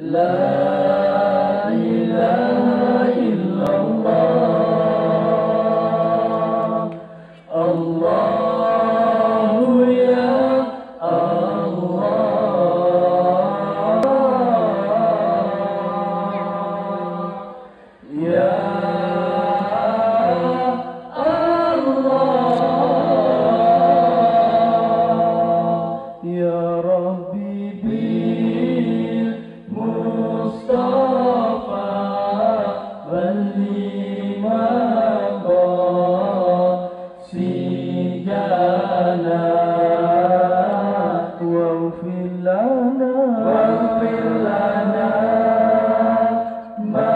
La ilaha illallah. Allahu ya Allah. Ya Allah. Ya Rabbi bil Mustafa walima sijana waghfir lana ma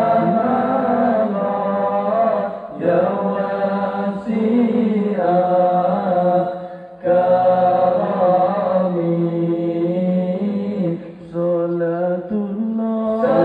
ya wasi'a karami salatullah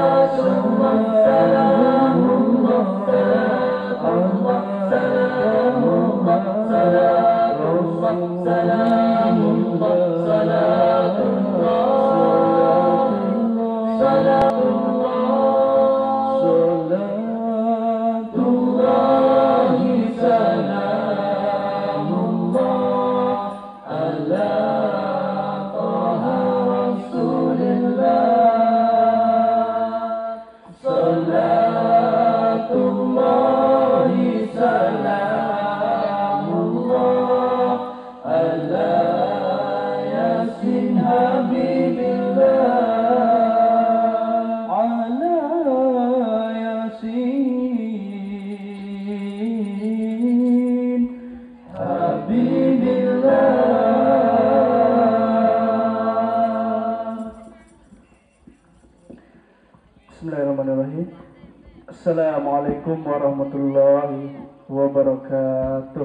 Bismillahirrahmanirrahim. Assalamualaikum warahmatullahi wabarakatuh.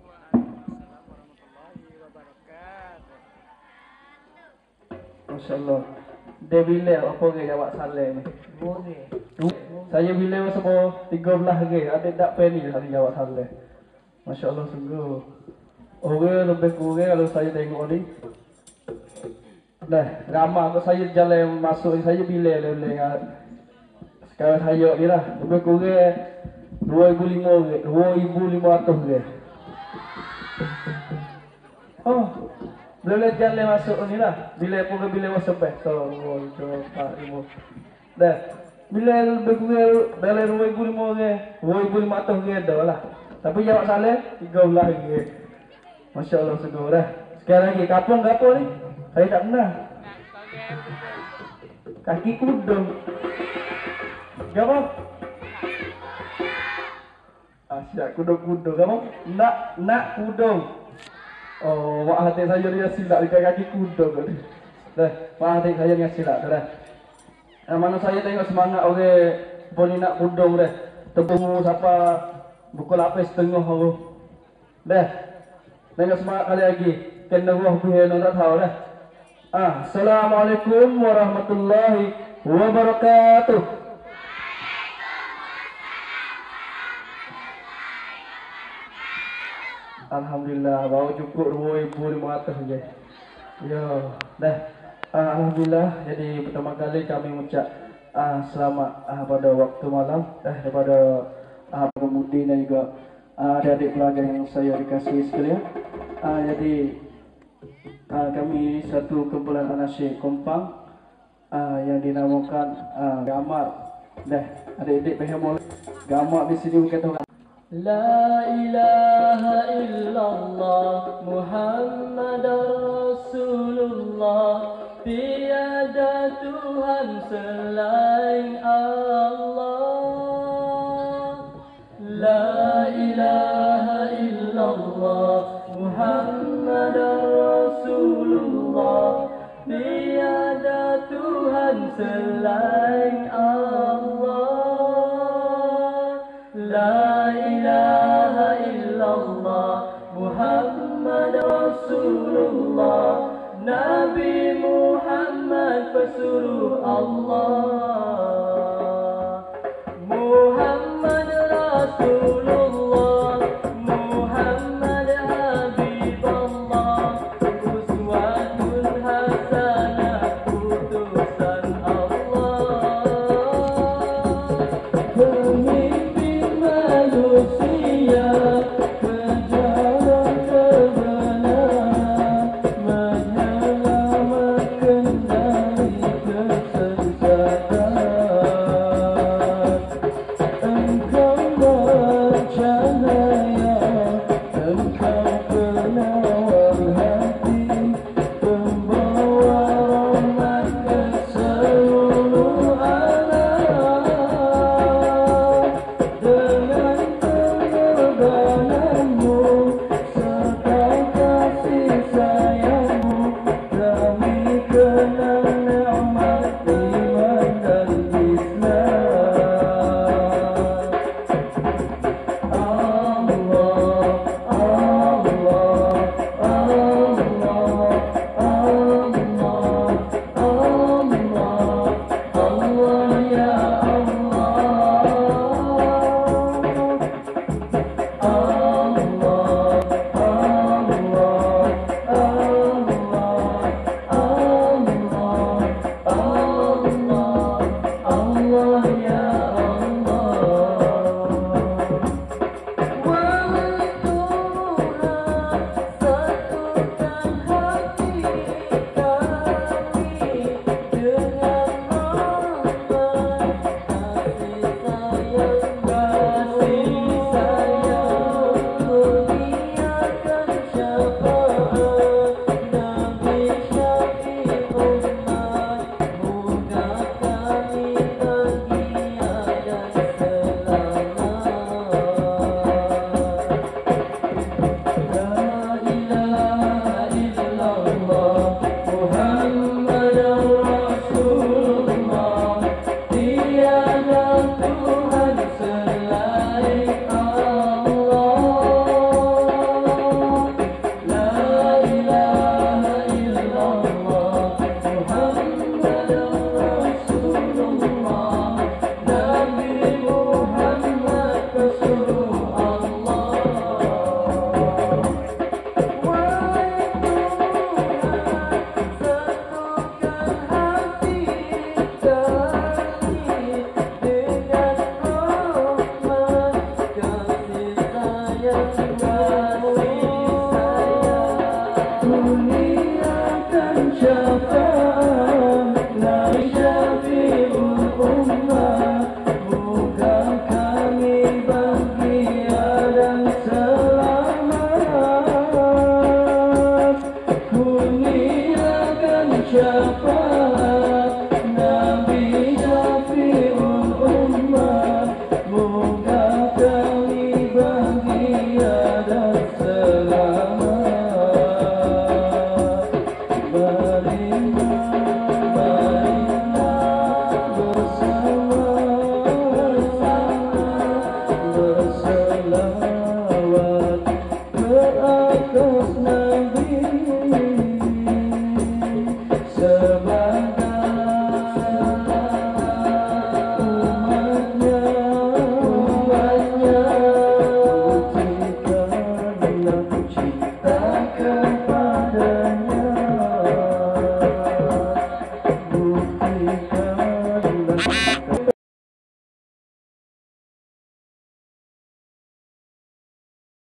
Masya Allah. Dia bila apa ke jawab salah ni? Saya bila semua 13 ke. Ada tak penny hari jawab salah. Masya Allah sungguh. Orang lebih kurang kalau saya tengok ni. Dah, ramai aku saya jalan masuk saya bila lelah. Sekarang saya ni lah, lebih kurang 2,500 ke. Oh, boleh jalan masuk ni lah. Bila masuk betul. Dah, bila lebih kurang dalam 2,500 ke dah lah. Tapi jawab salah 13 ke. Masya Allah sungguh dah. Sekarang lagi, kapung ni? Saya tak pernah. Kaki kudung. Kamu? Asyik kudung-kudung. Kamu? Nak kudung. Oh, mak hati saya dia silap dekat kaki kudung. Dah, mak hati saya dia silap dah. Mana saya tengok semangat orang boleh nak kudung dah. Tepung siapa pukul 8:30 aku. Dah. Tengok semangat kali lagi. Kena roh bihan tak tahu dah. Assalamualaikum warahmatullahi wabarakatuh. Alhamdulillah, baru cukup 2,500 je. Ya, dah. Alhamdulillah, jadi pertama kali kami mengucap selamat pada waktu malam daripada pemudi dan juga adik-adik pelajar yang saya dikasihi sekalian. Jadi kami satu kumpulan asyik kompang yang dinamakan Gamar. Dah, adik-adik faham Gamar di sini berkata La ilaha illallah Muhammadar Rasulullah. Tiada Tuhan selain Allah. La ilaha illallah Muhammadar Rasulullah. Tiada Tuhan selain Allah. La ilaha illallah Muhammad Rasulullah. Nabi Muhammad pesuruh Allah.